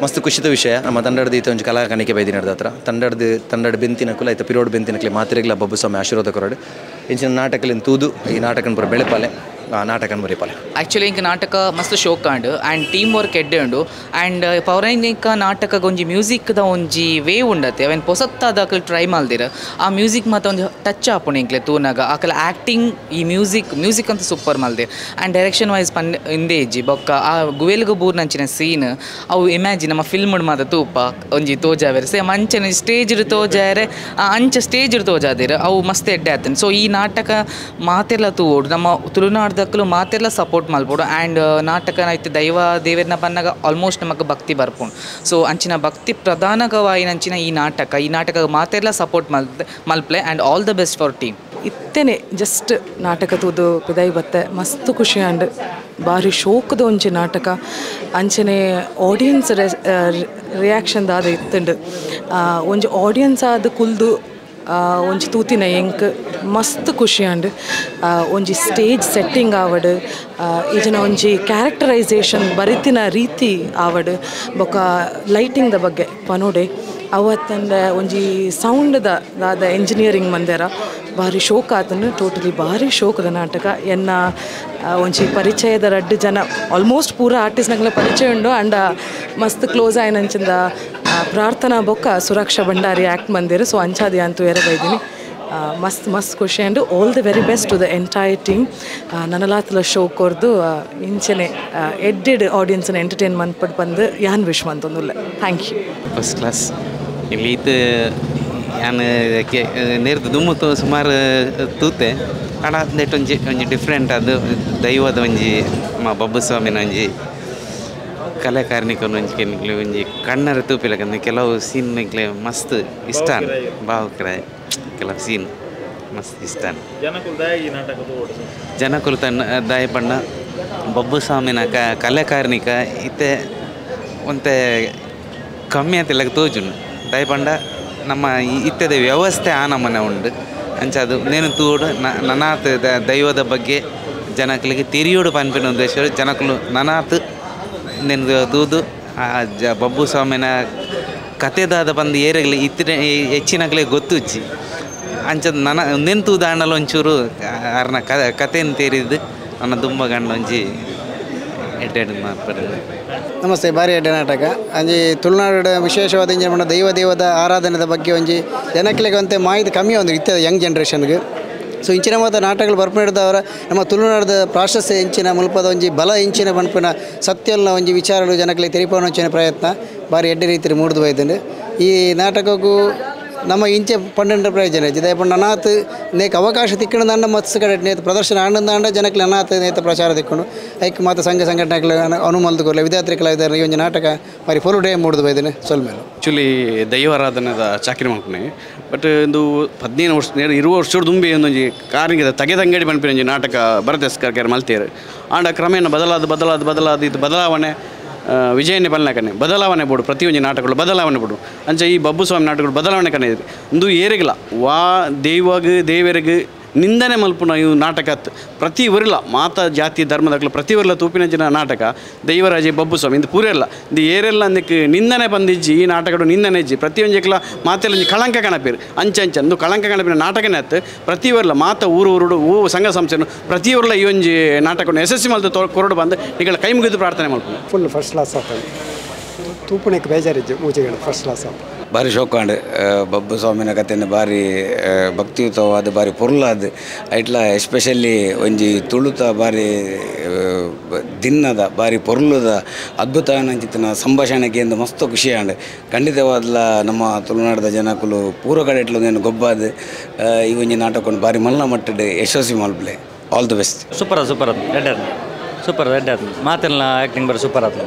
ಮಸ್ತ್ ಖುಷಿದ ವಿಷಯ ನಮ್ಮ ತಂಡದ ಈತ ಒಂದು ಕಲಾ ಕಣಿಕೆ ಬೈದಿ ನಡೆದ ಹತ್ರ ತಂಡದ ತಂಡದ ಬೆಂತಿನಕ್ಕೂ ಆಯ್ತು ಪಿರೋಡ್ ಬೆಂತಿನಕ್ಕಲೆ ಮಾತ್ರೆಗಳ ಬಬ್ಬು ಸ್ವಾಮಿ ಆಶೀರ್ವಾದ ಕೊರಡು ಇಂಚಿನ ನಾಟಕಲಿಂದ ತೂದು ಈ ನಾಟಕನ ಪುರ ಬೆಳೆಪಾಲೆ ನಾಟಕನ ಬರೀಪಾಲೆ ಆ್ಯಕ್ಚುಲಿ ಇಂಕ ನಾಟಕ ಮಸ್ತ್ ಶೋಕ ಉಂಡು ಆ್ಯಂಡ್ ಟೀಮ್ ವರ್ಕ್ ಎಡ್ಡೆ ಉಂಡು ಆ್ಯಂಡ್ ಪೌರಾಣಿಕ ನಾಟಕ ಒಂಜಿ ಮ್ಯೂಸಿಕ್ದ ಒಂಜಿ ವೇ ಉಂಡತೆ ಅವೇನು ಪೊಸತ್ತಾದ ಅಕಲ್ ಟ್ರೈ ಮಲ್ದಿರ ಆ ಮ್ಯೂಸಿಕ್ ಮತ್ತು ಒಂದು ಟಚ್ ಆಪುಂಡು ಇಂಕ್ಲೆ ತೂನಾಗ ಅಕಲ್ ಆ್ಯಕ್ಟಿಂಗ್ ಈ ಮ್ಯೂಸಿಕ್ ಮ್ಯೂಸಿಕ್ ಅಂತ ಸೂಪರ್ ಮಲ್ದಿರ್ ಆ್ಯಂಡ್ ಡೈರೆಕ್ಷನ್ ವೈಸ್ ಪನ್ ಹಿಂದೆ ಇಜ್ಜಿ ಬೊಕ್ಕ ಆ ಗುವೆಲ್ಗ ಬೂರ್ನಂಚಿನ ಸೀನ್ ಅವು ಇಮ್ಯಾಜಿನ್ ನಮ್ಮ ಫಿಲ್ಮ್ ಮಾತ ತೂಪ ಒಂಜಿ ತೋಜಾವೇರೆ ಸೇಮ್ ಅಂಚನೆ ಸ್ಟೇಜ್ ತೋಜಾರೆ ಅಂಚ ಸ್ಟೇಜ್ ತೋಜಾದಿರ ಅವು ಮಸ್ತ್ ಎಡ್ಡೆ ಆತನ್ ಸೊ ಈ ನಾಟಕ ಮಾತೆಲ್ಲ ತೂಡು ನಮ್ಮ ತುಳುನಾಡ್ದಕ್ಕಲು ಮಾತೆಲ್ಲ ಸಪೋರ್ಟ್ ಮಲ್ಬೋದು ಆ್ಯಂಡ್ ನಾಟಕ ಐತೆ ದೈವ ದೇವರನ್ನ ಬಂದಾಗ ಆಲ್ಮೋಸ್ಟ್ ನಮಗೆ ಭಕ್ತಿ ಬರ್ಪುಂಡು ಸೊ ಅಂಚಿನ ಭಕ್ತಿ ಪ್ರಧಾನಕವಾಯಿನಂಚಿನ ಈ ನಾಟಕ ಈ ನಾಟಕ ಮಾತೆಲ್ಲ ಸಪೋರ್ಟ್ ಮಲ್ ಮಲ್ಪ್ಲೆ and all the best for team ಇತ್ತೇನೆ ಜಸ್ಟ್ ನಾಟಕ ತೂದು ಪಿದೈ ಬತ್ತೆ ಮಸ್ತ್ ಖುಷಿ ಅಂಡ್ ಭಾರಿ ಶೋಕದ ಒಂಜಿ ನಾಟಕ ಅಂಚನೆ ಆಡಿಯನ್ಸ್ ರಿಯಾಕ್ಷನ್ ದಾದ ಇತ್ತುಂಡು ಒಂಜಿ ಆಡಿಯನ್ಸ್ ಆದ ಕುಲ್ದು ಒಂಜಿ ತೂತಿನ ಎಂಕ್ ಮಸ್ತ್ ಖುಷಿ ಅಂಡ್ ಒಂಜಿ ಸ್ಟೇಜ್ ಸೆಟ್ಟಿಂಗ್ ಆವಡ್ ಈಜಿನ ಒಂಜಿ ಕ್ಯಾರೆಕ್ಟರೈಸೇಷನ್ ಬರಿತಿನ ರೀತಿ ಆವಡ್ ಬೊಕ ಲೈಟಿಂಗ್ದ ಬಗ್ಗೆ ಪನೋಡೆ ಅವತ್ತಂದ ಒಂಜಿ ಸೌಂಡ್ದ ದಾದ ಎಂಜಿನಿಯರಿಂಗ್ ಮಂದೆರ ಭಾರಿ ಶೋಕ ಆತನು ಟೋಟಲಿ ಭಾರಿ ಶೋಕದ ನಾಟಕ ಎನ್ನ ಒಂಜಿ ಪರಿಚಯದ ರಡ್ಡು ಜನ ಆಲ್ಮೋಸ್ಟ್ ಪೂರ ಆರ್ಟಿಸ್ಟ್ನಗಳ ಪರಿಚಯ ಉಂಡು ಆ್ಯಂಡ್ ಮಸ್ತ್ ಕ್ಲೋಸ್ ಆಯ್ನಂಚಿಂದ ಪ್ರಾರ್ಥನಾ ಬೊಕ್ಕ ಸುರಕ್ಷಾ ಭಂಡಾರಿ ಆ್ಯಕ್ಟ್ ಮಂದಿರು ಸೊ ಅಂಚಾದಿ ಅಂತೂ ಎರೆ ಬೈದಿನಿ ಮಸ್ತ್ ಮಸ್ತ್ ಖುಷಿ and all the very best to the entire team ನನಲಾತಲ ಶೋ ಕೊರ್ದು ಇಂಚನೆ ಎಡ್ಡೆಡ್ ಆಡಿಯನ್ಸ್ನ ಎಂಟರ್ಟೈನ್ಮೆಂಟ್ ಪಟ್ಟು ಬಂದು ಯಾನ್ ವಿಶ್ ಮಂತೊಂದುಲ್ಲ ಥ್ಯಾಂಕ್ ಯು ಫಸ್ಟ್ ಕ್ಲಾಸ್ ಇಲ್ಲಿ ಇದು ಯಾನು ನೇರ್ದು ದುಮ್ಮು ಸುಮಾರು ತೂತೆ ಆಡ ನೆಟ್ ಒಂಜಿ ಒಂಜಿ ಡಿಫ್ರೆಂಟ್ ಅದು ದೈವದ ಒಂಜಿ ಮ ಬಬ್ಬು ಸ್ವಾಮಿನ ಒಂಜಿ ಕಲೆ ಕಾರ್ಣಿಕನ ಒಂಜಿ ಕೆನ್ನಿಕ್ಲೆ ಒಂಜಿ ಕಣ್ಣರ ತೂಪಿಲಕಂದ್ರೆ ಕೆಲವು ಸೀನ್ನಿಕ್ಲೆ ಮಸ್ತ್ ಇಷ್ಟ ಭಾವುಕರ ಕೆಲವು ಸೀನ್ ಮಸ್ತ್ ಇಷ್ಟ ಜನಕುಲು ತನ್ನ ದಾಯ ಪಣ್ಣ ಬಬ್ಬು ಸ್ವಾಮಿನ ಕ ಕಲೆ ಕಾರ್ಣಿಕ ಇತ್ತೆ ಒಂತೆ ಕಮ್ಮಿ ಅಂತಿಲ್ಲ ತೋಜುಂಡು ದಯ ಪಂಡ ನಮ್ಮ ಇತ್ತದ ವ್ಯವಸ್ಥೆ ಆ ನಮ್ಮನೆ ಉಂಡು ಅಂಚದು ನೇನು ತೂಡು ನನಾತ್ ದೈವದ ಬಗ್ಗೆ ಜನಕಲಿಗೆ ತಿರಿಯೋಡು ಪನ್ಪಿನ ಉದ್ದೇಶ ಜನಕಲು ನನಾತ್ ನೆನ್ದು ತೂದು ಜ ಬಬ್ಬು ಸ್ವಾಮಿನ ಕತೆದಾದ ಬಂದು ಏರಿಗಲಿ ಇತ್ತಿನ ಹೆಚ್ಚಿನಗಲೇ ಗೊತ್ತುಚ್ಚಿ ಅಂಚದ ನನ ನೆನ್ ತೂದ ಅಣ್ಣಲು ಒಂಚೂರು ಅರ್ನ ಕತೆಯನ್ನು ತೇರಿದ್ದು ನನ್ನ ದುಂಬ ಗಂಡ ಒಂಜಿ ಎಡ್ಡೆಡ್ ಮಾತಾಡಿದೆ. ನಮಸ್ತೆ ಬಾರಿ ಎಡ್ಡೆ ನಾಟಕ ಅಂಜಿ ತುಳುನಾಡು ವಿಶೇಷವಾದ ಇಂಜ ದೈವ ದೇವದ ಆರಾಧನೆದ ಬಗ್ಗೆ ಒಂಜಿ ಜನಕ್ಲೆಗೆ ಅಂತೆ ಮಾಹಿತಿ ಕಮ್ಮಿ ಒಂದು ಇರ್ತದೆ ಯಂಗ್ ಜನ್ರೇಷನ್ಗೆ ಸೊ ಇಂಚಿನ ಮಾತ ನಾಟಕಗಳು ಬರ್ಪಣಿಡ್ದವರ ನಮ್ಮ ತುಳುನಾಡದ ಪ್ರಾಶಸ್ತ್ಯ ಇಂಚಿನ ಮುಲ್ಪದ ಒಂಜಿ ಬಲ ಇಂಚಿನ ಬಣ್ಪಿನ ಸತ್ಯಲ್ನ ಒಂಜಿ ವಿಚಾರಗಳು ಜನಕ್ಲೆ ತೆರಿಪವನಂಚಿನ ಪ್ರಯತ್ನ ಬಾರಿ ಎಡ್ಡೆ ರೀತಿಯಲ್ಲಿ ಮೂಡ್ದು ಹೋಯ್ತಂಡು ಈ ನಾಟಕಕ್ಕೂ ನಮ್ಮ ಇಂಚೆ ಪಂಡ ಪ್ರಯೋಜನ ಇದೆ ಪಂಡ ಅನಾಥ ನೇಕ ಅವಕಾಶ ತಿಕ್ಕೊಂಡು ದಂಡ ಮತ್ಸ್ ಕಡೆ ನೇತ ಪ್ರದರ್ಶನ ಆನಂದ ಅಂಡ ಜನಕ್ಕೆ ಅನಾಥ ನೇತ ಪ್ರಚಾರ ತಿಕ್ಕೊಂಡು ಐಕ್ ಮಾತ್ರ ಸಂಘ ಸಂಘಟನೆಗಳ ಅನುಮಲ್ದು ಕೊರಲೆ ವಿದ್ಯಾರ್ಥಿ ಕಲಾವಿದರು ಈ ಒಂದು ನಾಟಕ ಬಾರಿ ಫುಲ್ ಡೇ ಮೂಡ್ದು ಬೈದೇನೆ ಸ್ವಲ್ಪ ಮೇಲೆ ಆ್ಯಕ್ಚುಲಿ ದೈವಾರಾಧನೆದ ಚಾಕರಿ ಮಾಡ್ಕೊಂಡೆ ಬಟ್ ಒಂದು ಹದಿನೈದು ವರ್ಷ ಇರುವ ವರ್ಷದ ದುಂಬಿ ಒಂದೊಂಜಿ ಕಾರಿಗೆ ತೆಗೆದಂಗಡಿ ಬಂದ್ಬಿಟ್ಟು ನಾಟಕ ಬರದೆ ಕರ್ಕಾರ ಮಲ್ತೇರು ಆಂಡ ಕ್ರಮೇಣ ಬದಲಾದ ಬದಲಾದ ಬದಲಾದ ಇದು ಬದಲಾವಣೆ ವಿಜಯನೇ ಬದಲಾವಣೆ ಬದಲಾವಣೆ ಬೋಡು ಪ್ರತಿಯೊಂದು ನಾಟಕಗಳು ಬದಲಾವಣೆ ಬೋಡು ಅಂಚೆ ಈ ಬಬ್ಬು ಸ್ವಾಮಿ ನಾಟಕಗಳು ಬದಲಾವಣೆ ಕನೆ ಇದೆ ಒಂದು ಏರಿಗಿಲ್ಲ ವಾ ದೈವಗ ದೇವರಿಗೆ ನಿಂದನೆ ಮಲ್ಪುನ ಇವು ನಾಟಕ ಪ್ರತಿ ಊರಿಲ್ಲ ಮಾತಾ ಜಾತಿ ಧರ್ಮದಾಗಲು ಪ್ರತಿ ಊರಿಲ್ಲ ತೂಪಿನ ಜನ ನಾಟಕ ದೈವರಾಜೆ ಬಬ್ಬು ಸ್ವಾಮಿ ಇದು ಪೂರೆಲ್ಲ ಇದು ಏರೆಲ್ಲ ಅಂದಕ್ಕೆ ನಿಂದನೆ ಬಂದಿಜ್ಜಿ ಈ ನಾಟಕಗಳು ನಿಂದನೆ ಇಜ್ಜಿ ಪ್ರತಿಯೊಂದಕ್ಕೆಲ್ಲ ಮಾತೆಲ್ಲ ಕಳಂಕ ಕಣಪೇರು ಅಂಚೆ ಅಂಚೆ ಅಂದು ಕಳಂಕ ಕಣಪಿನ ನಾಟಕನೇ ಆಯ್ತು ಪ್ರತಿ ಊರಿಲ್ಲ ಮಾತ ಊರು ಊರು ಊ ಸಂಘ ಸಂಸ್ಥೆನು ಪ್ರತಿ ಊರಿಲ್ಲ ಈ ಒಂಜಿ ನಾಟಕವನ್ನು ಯಶಸ್ವಿ ಮಲ್ತು ತೊ ಕೊರಡು ಬಂದು ಈಗ ಕೈ ಮುಗಿದು ಪ್ರಾರ್ಥನೆ ಮಾಡ್ಕೊಂಡು ಫುಲ್ ಫಸ್ಟ್ ಕ್ಲಾಸ್ ಆಗ್ತದೆ ತೂಪಣಿಗೆ ಬೇಜಾರಿಜ್ಜು ಮೂಜೆಗಳು ಫಸ್ಟ್ ಕ್ಲಾಸ್ ಆಗ್ತದೆ ಭಾರಿ ಶೋಕಾಂಡ್ ಬಬ್ಬು ಸ್ವಾಮಿನ ಕಥೆಯನ್ನು ಭಾರಿ ಭಕ್ತಿಯುತವಾದ ಭಾರಿ ಪೊರ್ಲಾದ ಐಟ್ಲ ಎಸ್ಪೆಷಲಿ ಒಂಜಿ ತುಳುತ ಭಾರಿ ದಿನ್ನದ ಭಾರಿ ಪೊರ್ಲುದ ಅದ್ಭುತ ನಂಚಿತ್ತಿನ ಸಂಭಾಷಣೆಗೆ ಎಂದು ಮಸ್ತ್ ಖುಷಿಯಾಂಡ್ ಖಂಡಿತವಾದ್ಲ ನಮ್ಮ ತುಳುನಾಡದ ಜನಕುಲು ಪೂರ ಕಡೆ ಇಟ್ಲು నేను ಗೊಬ್ಬಾದ ಈ ಒಂಜಿ ನಾಟಕವನ್ನು ಭಾರಿ ಮಲ್ಲ ಮಟ್ಟದ ಯಶಸ್ವಿ ಮಲ್ಪಲೆ all the best super super ಅದು ರೆಡ್ ಆದ ಸೂಪರ್ ರೆಡ್ ಆದ ಮಾತೆಲ್ಲ ಆ್ಯಕ್ಟಿಂಗ್ ಬರೋ ಸೂಪರ್ ಆದ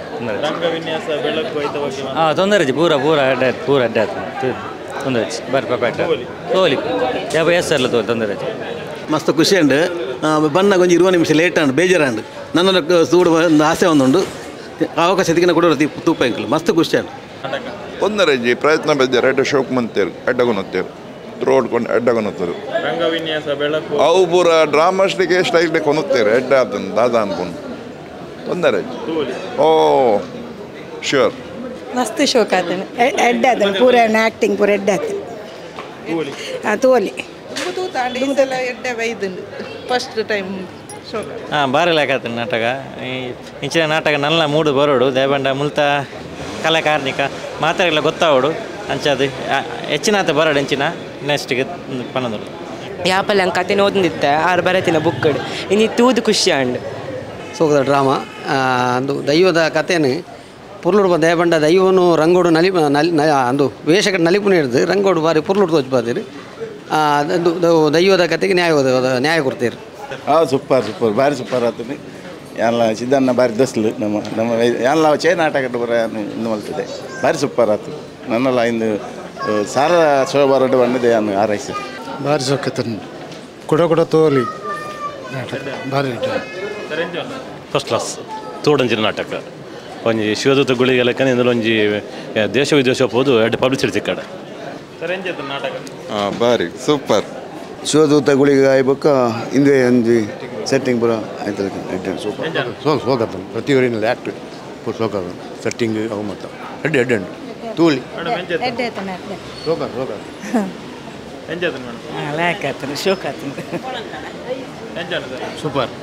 ಹಾಂ ತೊಂದರೆ ಇಜ್ಜಿ ಪೂರ ಪೂರ ಅಡ್ಡ ಆಯ್ತು ಪೂರ ಅಡ್ಡ ಆಯ್ತು ತೊಂದರೆ ಇಜ್ಜಿ ಬರ್ರಿ ಪರ್ಫೆಕ್ಟ್ ತೋಲಿ ಯಾವ ಎಸ್ ಅಲ್ಲ ತೋಲಿ ತೊಂದರೆ ಇಜ್ಜಿ ಮಸ್ತ್ ಖುಷಿ ಉಂಡು ಬಂದಾಗ ಒಂದು ಇರುವ ನಿಮಿಷ ಲೇಟ್ ಅಂಡು ಬೇಜಾರಂಡು ನನ್ನ ಸೂಡು ಒಂದು ಆಸೆ ಒಂದುಂಡು ಅವಕಾಶ ತಿಕ್ಕಿನ ಕೊಡೋರು ತೂಪ ಇಂಕಲು ಮಸ್ತ್ ಖುಷಿ ಅಂಡು ತೊಂದರೆ ಇಜ್ಜಿ ಪ್ರಯತ್ನ ಬೆಜ್ಜಾರು ಎಡ್ಡ ಶೋಕ್ ಮಂತೇರು ಎಡ್ಡಗೊನತ್ತೇರು ರೋಡ್ಕೊಂಡು ಎಡ್ಡಗೊನತ್ತರು ಅವು ಪೂರ ಡ್ರಾಮಾಸ್ಟಿಗೆ ಸ್ಟೈಲ್ಗೆ ಕೊನುತ್ತೇರು ಎಡ್ಡ ಆತನ ದಾದ ಅನ್ಕೊಂಡು ತೊಂದರೆ ಓ ಶ್ಯೂರ್ ಮಸ್ತ್ ಶೋಕ್ ಆತನು ಎಡ್ಡೆ ಆತನು ಪೂರ ಆ್ಯಕ್ಟಿಂಗ್ ಪೂರ ಎಡ್ಡೆ ಆತನು ಹಾಂ ತೋಲಿ ಎಡ್ಡೆ ಬೈದಂಡು ಫಸ್ಟ್ ಟೈಮ್ ಶೋಕ ಹಾಂ ಬಾರಿ ಲೆಕ್ಕ ನಾಟಕ ಈ ಇಂಚಿನ ನಾಟಕ ನಲ್ಲ ಮೂಡು ಬರೋಡು ದಯಬಂಡ ಮುಲ್ತ ಕಲಾ ಕಾರ್ಮಿಕ ಮಾತಾಡಲ್ಲ ಗೊತ್ತಾವಡು ಅಂಚದು ಹೆಚ್ಚಿನಾತ ಬರೋಡು ಹೆಂಚಿನ ನೆಕ್ಸ್ಟ್ಗೆ ಪನ್ನದಳು ಯಾಪಲ್ಲ ಕತೆ ಓದಿದ್ದೆ ಆರು ಬರತಿನ ಬುಕ್ಕಡು ಇನ್ನು ತೂದು ಖುಷಿ ಅಂಡ್ ಸೋಗದ ಡ್ರಾಮಾ ಅಂದು ದೈವದ ಕಥೆನು ಪುರ್ಲುಡು ದಯಬಂಡ ದೈವನು ರಂಗೋಡು ನಲಿ ನಲಿ ಅಂದು ವೇಷಕ ನಲಿಪುನ ಹಿಡಿದು ರಂಗೋಡು ಬಾರಿ ಪುರ್ಲುಡು ತೋಚ್ಬಾದಿರು ಅದು ದೈವದ ಕತೆಗೆ ನ್ಯಾಯ ನ್ಯಾಯ ಕೊಡ್ತೀರಿ ಹಾಂ ಸೂಪರ್ ಸೂಪರ್ ಭಾರಿ ಸೂಪರ್ ಆತನು ಎಲ್ಲ ಸಿದ್ದಣ್ಣ ಭಾರಿ ದಸ್ಲು ನಮ್ಮ ನಮ್ಮ ಎಲ್ಲ ಚೇ ನಾಟಕ ಬರ ಇನ್ನು ಮಲ್ತಿದೆ ಭಾರಿ ಸೂಪರ್ ಆತು ನನ್ನೆಲ್ಲ ಇಂದು ಸಾರ ಶೋಭಾರಡು ಬಂದಿದೆ ಅನ್ನು ಆರೈಸಿ ಭಾರಿ ಸೊಕ್ಕತನು ಕೊಡ ಕೊಡ ತೋಲಿ ನಾಟಕ ಭಾರಿ ಫಸ್ಟ್ ಕ್ಲಾಸ್ ತೋಡಂಜಿನ ನಾಟಕ ಒಂಜಿ ಶಿವದೂತ ಗುಳಿಗೆ ಲೆಕ್ಕನೆ ಇಂదులో ಒಂಜಿ ದೇಶ ವಿದೇಶ ಹೋದು ಎರಡು ಪಬ್ಲಿಸಿಟಿ ಸಿಕ್ಕಡೆ ನಾಟಕ ಹಾಂ ಭಾರಿ ಸೂಪರ್ ಶಿವದೂತ ಗುಳಿಗೆ ಆಯ್ಬಕ್ಕ ಹಿಂದೆ ಒಂಜಿ ಸೆಟ್ಟಿಂಗ್ ಪೂರ ಆಯ್ತು ಸೂಪರ್ ಸೋಗ ಸೋಗತ್ತನು ಪ್ರತಿ ಊರಿನಲ್ಲಿ ಆ್ಯಕ್ಟ್ ಪೂರ ಸೋಗ ಸೆಟ್ಟಿಂಗ್ ಅವು ಮತ್ತು ಎಡ್ಡೆ ಎಡ್ಡೆ ಉಂಟು ತೂಲಿ ಸೋಗ ಸೋಗ ಲ್ಯಾಕ್ ಆತನು ಶೋಕ್ ಆತನು ಸೂಪರ್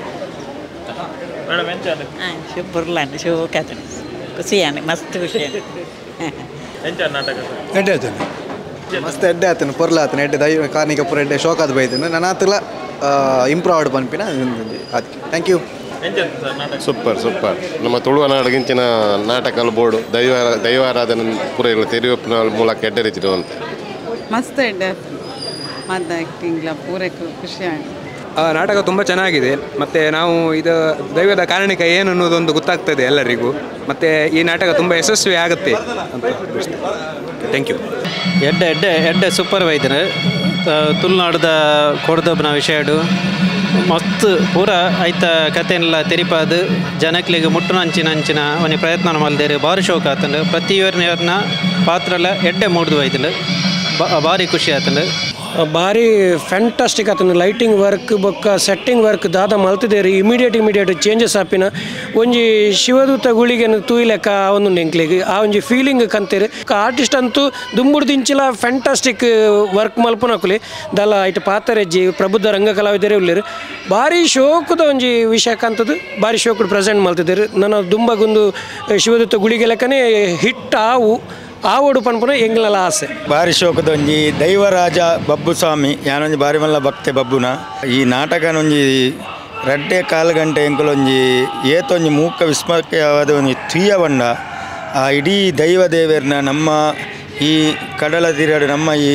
ಬುರ್ಲಾಂಡ್ ಶೋಕ್ ಆತನು ಖುಷಿಯಾನ ಮಸ್ತ್ ಖುಷಿ ನಾಟಕ ಎಡ್ಡೆ ಆತನು ಮಸ್ತ್ ಎಡ್ಡೆ ಆತನು ಪೊರ್ಲ ಆತನು ಎಡ್ಡೆ ದೈ ಕಾರ್ನಿಕ ಪೂರ ಎಡ್ಡೆ ಶೋಕ್ ಆದ ಬೈತನು ನನ್ನ ಆತಲ ಇಂಪ್ರೂವ್ಡ್ ಪನ್ಪಿನ ಅದಕ್ಕೆ ಥ್ಯಾಂಕ್ ಯು ಸೂಪರ್ ಸೂಪರ್ ನಮ್ಮ ತುಳುವ ನಾಡಗಿಂಚಿನ ನಾಟಕ ಬೋರ್ಡು ದೈವ ದೈವಾರಾಧನೆ ಪೂರ ತೆರೆಯುವ ಮೂಲಕ ಎಡ್ಡೆ ರೀತಿರು ಅಂತ ಮಸ್ತ್ ಎಡ್ಡೆ ಮದ್ದು ಆ್ಯಕ್ಟಿಂಗ್ಲ ಪೂರ ಖುಷಿ ಆಗಿ ನಾಟಕ ತುಂಬ ಚೆನ್ನಾಗಿದೆ ಮತ್ತು ನಾವು ಇದು ದೈವದ ಕಾರಣಿಕ ಏನು ಅನ್ನೋದೊಂದು ಗೊತ್ತಾಗ್ತದೆ ಎಲ್ಲರಿಗೂ ಮತ್ತು ಈ ನಾಟಕ ತುಂಬ ಯಶಸ್ವಿ ಆಗುತ್ತೆ ಅಂತ ಥ್ಯಾಂಕ್ ಯು ಎಡ್ಡೆ ಎಡ್ಡೆ ಎಡ್ಡೆ ಸೂಪರ್ ವೈದ್ಯರು ತುಳುನಾಡದ ಕೊಡದೊಬ್ಬನ ವಿಷಯಡು ಮಸ್ತ್ ಪೂರ ಐತ ಕಥೆನೆಲ್ಲ ತೆರಿಪಾದು ಜನಕ್ಲಿಗೆ ಮುಟ್ಟುನಂಚಿನ ಅಂಚಿನ ಅವನಿ ಪ್ರಯತ್ನ ಮಲ್ದೇರು ಭಾರಿ ಶೋಕ ಆತಂಡು ಪ್ರತಿಯೊರ್ನ ಪಾತ್ರಲ ಎಡ್ಡೆ ಮೂಡ್ದು ವೈದ್ಯರು ಭಾರಿ ಖುಷಿ ಆತಂಡು ಭಾರಿ ಫ್ಯಾಂಟಾಸ್ಟಿಕ್ ಆತನು ಲೈಟಿಂಗ್ ವರ್ಕ್ ಬೊಕ್ಕ ಸೆಟ್ಟಿಂಗ್ ವರ್ಕ್ ದಾದ ಮಲ್ತಿದ್ದೇರಿ ಇಮಿಡಿಯೇಟ್ ಇಮಿಡಿಯೇಟ್ ಚೇಂಜಸ್ ಆಪಿನ ಒಂಜಿ ಶಿವದೂತ ಗುಳಿಗೆ ತೂಯಿಲೆಕ್ಕ ಒಂದು ಎಂಕ್ಲಿಗೆ ಆ ಒಂಜಿ ಫೀಲಿಂಗ್ ಕಂತೀರಿ ಆರ್ಟಿಸ್ಟ್ ಅಂತೂ ದುಂಬುಡು ದಿಂಚಿಲ ಫ್ಯಾಂಟಾಸ್ಟಿಕ್ ವರ್ಕ್ ಮಲ್ಪನಕುಲಿ ದಲ ಐಟ್ ಪಾತರೆಜ್ಜಿ ಪ್ರಬುದ್ಧ ರಂಗ ಕಲಾವಿದರೇ ಉಳ್ಳೇರು ಭಾರಿ ಶೋಕದ ಒಂಜಿ ವಿಷಯ ಕಂತದ್ದು ಭಾರಿ ಶೋಕುಡು ಪ್ರೆಸೆಂಟ್ ಮಲ್ತಿದ್ದೇರು ನನ್ನ ದುಂಬಗೊಂದು ಶಿವದೂತ ಗುಳಿಗೆ ಲೆಕ್ಕನೇ ಹಿಟ್ ಆವು ಆವೋಡು ಪನ್ಪುನ ಎಂಗ್ಲಲ ಆಸೆ ಭಾರಿ ಶೋಕದ ಒಂಜಿ ದೈವರಾಜ ಬಬ್ಬು ಸ್ವಾಮಿ ಯಾನೊಂಜಿ ಬಾರಿ ಮಲ್ಲ ಭಕ್ತೆ ಬಬ್ಬುನ ಈ ನಾಟಕನೊಂಜಿ ರಡ್ಡೆ ಕಾಲು ಗಂಟೆ ಎಂಕುಲೊಂಜಿ ಏತೊಂಜಿ ಮೂಕ ವಿಸ್ಮಯವಾದ ಒಂಜಿ ತುಯ್ಯ ಬಂಡ ಆ ಇಡೀ ದೈವ ದೇವರನ್ನ ನಮ್ಮ ಈ ಕಡಲ ತೀರಡು ನಮ್ಮ ಈ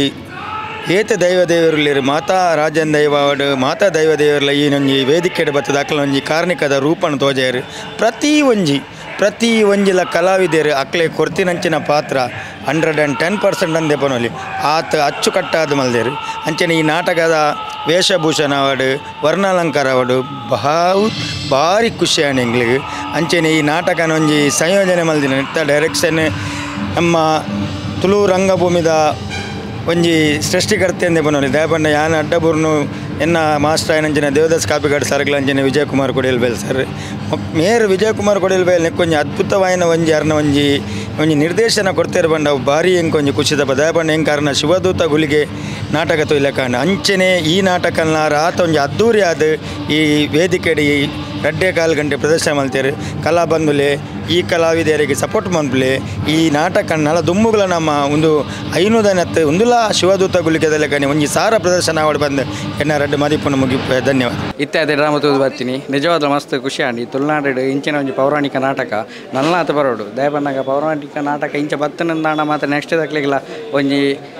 ಏತ ದೈವ ದೇವರುಳ್ಳೇರು ಮಾತಾ ರಾಜನ್ ದೈವಡು ಮಾತಾ ದೈವ ದೇವರ್ಲ ಈ ನೊಂಜಿ ವೇದಿಕೆಡು ಬತ್ತದ ಅಕ್ಲ ಒಂಜಿ ಕಾರ್ಣಿಕದ ರೂಪನ ತೋಜೇರು ಪ್ರತಿ ಒಂಜಿ ಪ್ರತಿ ಒಂಜಿಲ ಕಲಾವಿದರು ಅಕ್ಲೆ ಕೊರ್ತಿನಂಚಿನ ಪಾತ್ರ ಹಂಡ್ರೆಡ್ ಆ್ಯಂಡ್ ಟೆನ್ ಪರ್ಸೆಂಟ್ ಅಂದೆ ಪನೋಲಿ ಆತ ಅಚ್ಚುಕಟ್ಟಾದ ಮಲ್ದೇರು ಅಂಚನೆ ಈ ನಾಟಕದ ವೇಷಭೂಷಣ ಅವಡು ವರ್ಣಾಲಂಕಾರ ಅವಡು ಬಹು ಭಾರಿ ಖುಷಿ ಆಣ್ ಎಂಗ್ಲಿಗೆ ಅಂಚನೆ ಈ ನಾಟಕನ ಒಂಜಿ ಸಂಯೋಜನೆ ಮಲ್ದಿನ ಡೈರೆಕ್ಷನ್ ನಮ್ಮ ತುಳು ರಂಗಭೂಮಿದ ಒಂಜಿ ಸೃಷ್ಟಿಕರ್ತೆ ಅಂದೆ ಪನೋಲಿ ದಯಪಂಡ ಯಾನ ಅಡ್ಡಬುರ್ನು ಎನ್ನ ಮಾಸ್ಟರ್ ಆಯನಂಚಿನ ದೇವದಾಸ್ ಕಾಪಿಗಾಡ್ ಸರ್ಗಳ ಅಂಚಿನ ವಿಜಯ್ ಕುಮಾರ್ ಕೊಡಿಯಲ್ ಬೇಲ್ ಸರ್ ಮೇರು ವಿಜಯ್ ಕುಮಾರ್ ಕೊಡಿಯಲ್ ಬೇಲ್ ನೆಕ್ಕೊಂಜಿ ಅದ್ಭುತವಾಯಿನ ಒಂಜಿ ಅರ್ನ ಒಂಜಿ ಒಂಜಿ ನಿರ್ದೇಶನ ಕೊಡ್ತೇರು ಬಂಡ ಭಾರಿ ಎಂಕೊಂಜಿ ಖುಷಿದಪ್ಪ ದಯಪಂಡ ಹೆಂಗೆ ಕಾರಣ ಶಿವದೂತ ಗುಳಿಗೆ ನಾಟಕ ತೊಯ್ಲಕಂಡ ಅಂಚನೆ ಈ ನಾಟಕನ ಆತ ಒಂಜಿ ಅದ್ದೂರಿ ಆದ ಈ ವೇದಿಕೆಡಿ ರಡ್ಡೆ ಕಾಲು ಗಂಟೆ ಪ್ರದರ್ಶನ ಮಲ್ತೇರು ಕಲಾ ಬಂಧುಲೆ ಈ ಕಲಾವಿದರಿಗೆ ಸಪೋರ್ಟ್ ಮನ್ಪುಲೆ ಈ ನಾಟಕ ನಲ ದುಮ್ಮುಗಳ ನಮ್ಮ ಒಂದು ಐನೂದನತ್ತು ಒಂದುಲ ಶಿವದೂತ ಗುಳಿಗೆದಲ್ಲ ಕಣಿ ಒಂಜಿ ಸಾರ ಪ್ರದರ್ಶನ ಆವಡು ಬಂದು ಎನ್ನ ರಡ್ಡು ಮದಿಪುನ ಮುಗಿಪ ಧನ್ಯವಾದ ಇತ್ಯಾದಿ ಡ್ರಾಮಾ ತೂದು ಬರ್ತೀನಿ ನಿಜವಾದ ಮಸ್ತ್ ಖುಷಿ ಆಂಡಿ ತುಳುನಾಡು ಇಂಚಿನ ಒಂಜಿ ಪೌರಾಣಿಕ ನಾಟಕ ನಲ್ಲಾತ ಬರೋಡು ದಯಪನ್ನಾಗ ಪೌರಾಣಿಕ ನಾಟಕ ಇಂಚ ಬತ್ತನಂದಾಣ ಮಾತ್ರ ನೆಕ್ಸ್ಟ್ ದಕ್ಲಿಗಿಲ್ಲ ಒಂಜಿ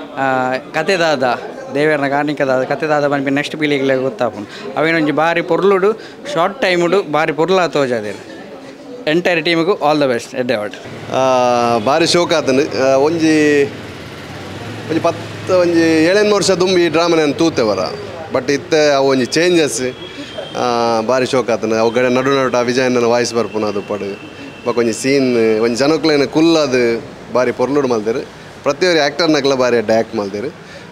ಕತೆದಾದ ದೇವರನ ಕಾರ್ಣಿಕದ ಕತೆದಾದ ಬಂದು ನೆಕ್ಸ್ಟ್ ಪೀಳಿಗೆ ಗೊತ್ತಾಪುಂಡು ಅವೇನೊಂಜಿ ಬಾರಿ ಪೊರ್ಲುಡು ಶಾರ್ಟ್ ಟೈಮುಡು ಬಾರಿ ಪೊರ್ಲ ತೋಜಾದೇರು ಎಂಟೈರ್ ಟೀಮಿಗೂ ಆಲ್ ದ ಬೆಸ್ಟ್ ಎಡ್ಡೆ ವಾಟ್ ಭಾರಿ ಶೋಕ ಆತನು ಒಂಜಿ ಒಂಜಿ ಪತ್ತು ಒಂಜಿ ಏಳೆಂಟು ವರ್ಷ ದುಂಬಿ ಡ್ರಾಮನ ತೂತೆವರ ಬಟ್ ಇತ್ತೆ ಅವು ಒಂಜಿ ಚೇಂಜಸ್ ಭಾರಿ ಶೋಕ ಆತನು ಅವು ಕಡೆ ನಡು ನಡುಟ ವಿಜಯನ ವಾಯ್ಸ್ ಬರ್ಪುನ ಅದು ಪಡು ಬೊಕೊಂಜಿ ಸೀನ್ ಒಂಜಿ ಜನಕ್ಲೇನ ಕುಲ್ಲದು ಭಾರಿ ಪೊರ್ಲುಡು ಮಲ್ದೇರು ಪ್ರತಿಯೊಂದು ಆ್ಯಕ್ಟರ್ನಕ್ಲ ಭಾರಿ ಅಡ್ಡ ಆ್ಯಕ್ಟ್ ಮಲ್ದೇರು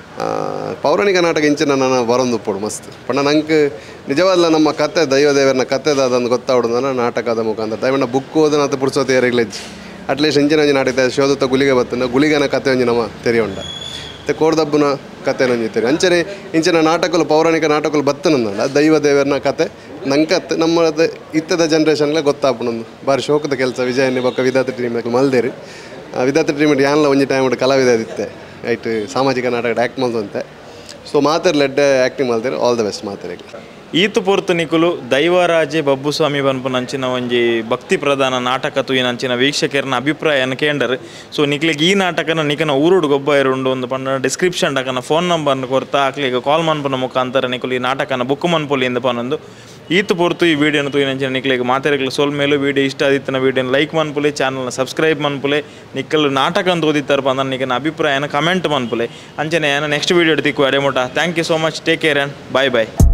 ಪೌರಾಣಿಕ ನಾಟಕ ಇಂಚಿನ ನಾನು ಬರೋದು ಉಪ್ಪಡು ಮಸ್ತ್ ಪಂಡ ನಂಗೆ ನಿಜವಾದ ನಮ್ಮ ಕತೆ ದೈವ ದೇವರನ್ನ ಕತೆದಾದಂದು ಗೊತ್ತಾವಡು ನಾನು ನಾಟಕದ ಮುಖಾಂತರ ದಯವಿಟ್ಟು ಬುಕ್ ಓದನಂತ ಪುಡ್ಸೋತಿ ಏರಿಗ್ಲೆಜ್ಜಿ ಅಟ್ಲೀಸ್ಟ್ ಇಂಚಿನ ಒಂಜಿ ನಾಟಕ ಶೋಧುತ್ತ ಗುಳಿಗೆ ಬತ್ತನ ಗುಳಿಗನ ಕತೆ ಒಂಜಿ ನಮ್ಮ ತೆರಿ ಉಂಡ ಮತ್ತು ಕೋಡ್ದಬ್ಬನ ಕತೆ ಒಂಜಿ ತೆರಿ ಅಂಚನೆ ಇಂಚಿನ ನಾಟಕಗಳು ಪೌರಾಣಿಕ ನಾಟಕಗಳು ಬತ್ತನಂದಲ್ಲ ದೈವ ದೇವರನ ಕತೆ ನಂಗೆ ನಮ್ಮ ಇತ್ತದ ಜನ್ರೇಷನ್ಲೆ ಗೊತ್ತಾಪುನೊಂದು ಭಾರಿ ಶೋಕದ ಕೆಲಸ ವಿಜಯನಿ ಬೊಕ್ಕ ವಿಧಾತ ಟೀಮ್ ಮಲ್ದೇರಿ ವಿಧಾತ ಟೀಮ್ ಯಾನ್ಲ ಒಂಜಿ ಟೈಮ್ ಕಲಾವಿದ ಇತ್ತೆ ಐಟ್ ಸಾಮಾಜಿಕ ನಾಟಕ ಆ್ಯಕ್ಟ್ ಮಾಡ್ದಂತೆ ಸೊ ಮಾತಾಡ್ಲೆಡ್ಡೆ ಆ್ಯಕ್ಟಿಂಗ್ ಮಾಡ್ತಾರೆ ಆಲ್ ದ ಬೆಸ್ಟ್ ಮಾತಾರಿಗೆ ಈತು ಪೊರ್ತು ನಿಕುಲು ದೈವರಾಜೆ ಬಬ್ಬುಸ್ವಾಮಿ ಬನ್ಪುನಂಚಿನ ಒಂಜಿ ಭಕ್ತಿ ಪ್ರಧಾನ ನಾಟಕ ತುಯಿನಂಚಿನ ವೀಕ್ಷಕರನ ಅಭಿಪ್ರಾಯನ ಕೇಂಡರ್ ಸೊ ನಿಕ್ಲಿಗೆ ಈ ನಾಟಕನ ನಿಕನ ಊರುಡು ಗೊಬ್ಬ ಇರುಂಡು ಒಂದು ಪಂಡ ಡಿಸ್ಕ್ರಿಪ್ಷನ್ ಡಕನ ಫೋನ್ ನಂಬರ್ನ ಕೊರ್ತಾ ಆಕ್ಲಿಗೆ ಕಾಲ್ ಮನ್ಪುನ ಮುಖಾಂತರ ನಿಕುಲು ಈ ನಾಟಕನ ಬುಕ್ ಮನ್ಪೊಲಿ ಎಂದು ಪನ್ನೊಂದು ಈತು ಪೊರ್ತು ಈ ವಿಡಿಯೋನ ತುಯಿನಂಚಿನ ನಿಕ್ಲಿಗೆ ಮಾತಾಡಲಿಕ್ಕೆ ಸೋಲ್ ಮೇಲೂ ವಿಡಿಯೋ ಇಷ್ಟ ಆದಿತ್ತನ ವಿಡಿಯೋನ ಲೈಕ್ ಮನ್ಪುಲೆ ಚಾನಲ್ನ ಸಬ್ಸ್ಕ್ರೈಬ್ ಮನ್ಪುಲೆ ನಿಕ್ಕಲು ನಾಟಕ ಅಂತ ಓದಿತ್ತಾರ ಪಂದ ನಿಕನ ಅಭಿಪ್ರಾಯನ ಕಮೆಂಟ್ ಮನ್ಪುಲೆ ಅಂಚನೆ ನೆಕ್ಸ್ಟ್ ವಿಡಿಯೋ ತಿಕ್ಕು ಅಡೆ ಮುಟ thank you so much take care and bye bye